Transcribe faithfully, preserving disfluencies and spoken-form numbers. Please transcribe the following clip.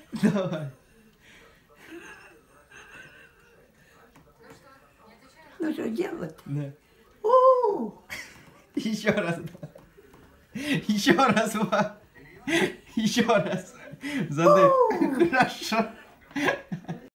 Давай. Ну что делать? Да. У, Еще раз. Еще раз, Ва. Еще раз. Задых. Хорошо.